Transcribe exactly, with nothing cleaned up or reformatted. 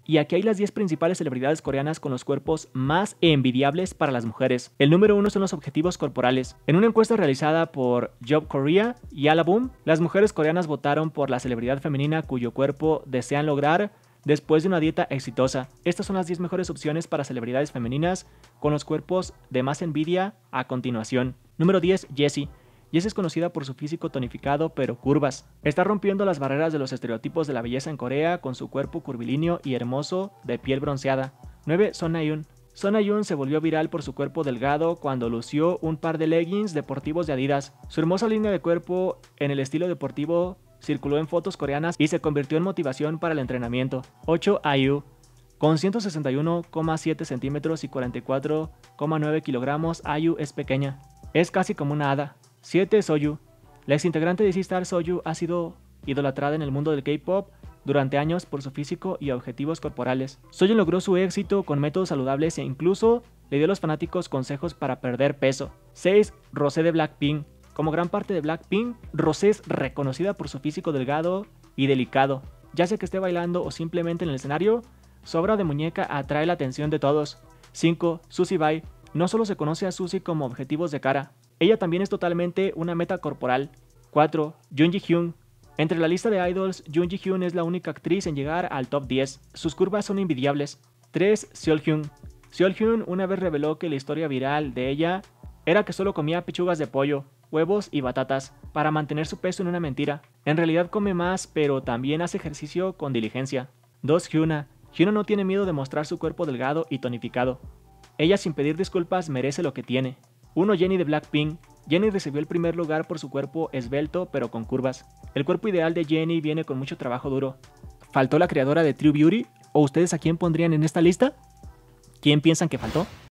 Y aquí hay las diez principales celebridades coreanas con los cuerpos más envidiables para las mujeres. El número uno son los objetivos corporales. En una encuesta realizada por Job Korea y Alaboom, las mujeres coreanas votaron por la celebridad femenina cuyo cuerpo desean lograr después de una dieta exitosa. Estas son las diez mejores opciones para celebridades femeninas con los cuerpos de más envidia a continuación. Número diez. Jessie. Jessie es conocida por su físico tonificado pero curvas. Está rompiendo las barreras de los estereotipos de la belleza en Corea con su cuerpo curvilíneo y hermoso de piel bronceada. nueve. Son Ha-yoon. Son Ha-yoon se volvió viral por su cuerpo delgado cuando lució un par de leggings deportivos de Adidas. Su hermosa línea de cuerpo en el estilo deportivo circuló en fotos coreanas y se convirtió en motivación para el entrenamiento. ocho. IU. Con ciento sesenta y uno coma siete centímetros y cuarenta y cuatro coma nueve kilogramos, IU es pequeña. Es casi como una hada. siete. Soyu. La exintegrante de C-Star Soyu ha sido idolatrada en el mundo del K-pop durante años por su físico y objetivos corporales. Soyu logró su éxito con métodos saludables e incluso le dio a los fanáticos consejos para perder peso. seis. Rosé de Blackpink. Como gran parte de Blackpink, Rosé es reconocida por su físico delgado y delicado. Ya sea que esté bailando o simplemente en el escenario, su obra de muñeca atrae la atención de todos. cinco. Suzy Bai. No solo se conoce a Suzy como objetivos de cara, ella también es totalmente una meta corporal. cuatro. Jung Ji-hyun. Entre la lista de idols, Jung Ji-hyun es la única actriz en llegar al top diez. Sus curvas son envidiables. tres. Seol-hyun. Seol-hyun una vez reveló que la historia viral de ella era que solo comía pechugas de pollo, huevos y batatas para mantener su peso en una mentira. En realidad come más, pero también hace ejercicio con diligencia. dos. Hyuna. Hyuna no tiene miedo de mostrar su cuerpo delgado y tonificado. Ella sin pedir disculpas merece lo que tiene. uno. Jennie de Blackpink. Jennie recibió el primer lugar por su cuerpo esbelto pero con curvas. El cuerpo ideal de Jennie viene con mucho trabajo duro. ¿Faltó la creadora de True Beauty? ¿O ustedes a quién pondrían en esta lista? ¿Quién piensan que faltó?